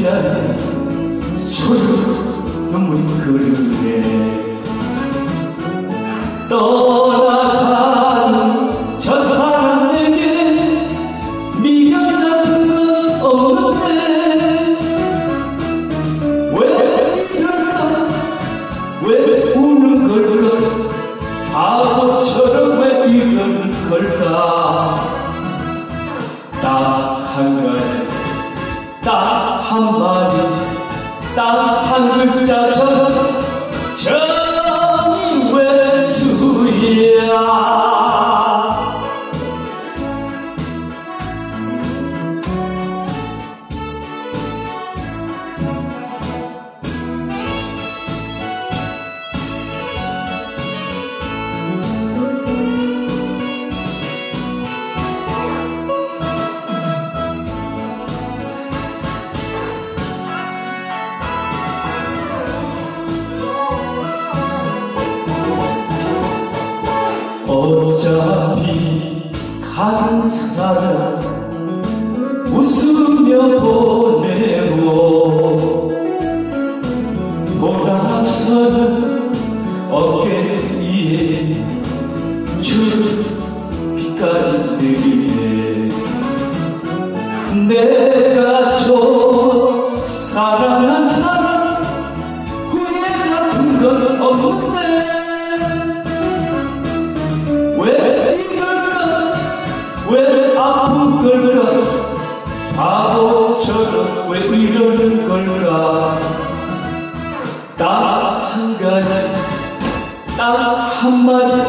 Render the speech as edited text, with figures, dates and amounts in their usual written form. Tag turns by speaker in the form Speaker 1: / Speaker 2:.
Speaker 1: 미안해 저런 눈물이 흐르네. 떠나가는 저 사람에게 미련 같은 건 없는데 왜 이럴까 왜 우는 걸까 바보처럼 왜 이러는 걸까. 딱 한 가지 딱 한마디 딱 한 글자 정이 외수야. 어차피 가는 사람 웃으며 보내고 돌아서는 어깨 위에 저 빛깔이 내리네. 내가 저 사랑한 사람 후회 같은 건 없는데 왜 이럴까 왜 아픈 걸까 바보처럼 왜 이러는 걸까. 딱 한 가지 딱 한마디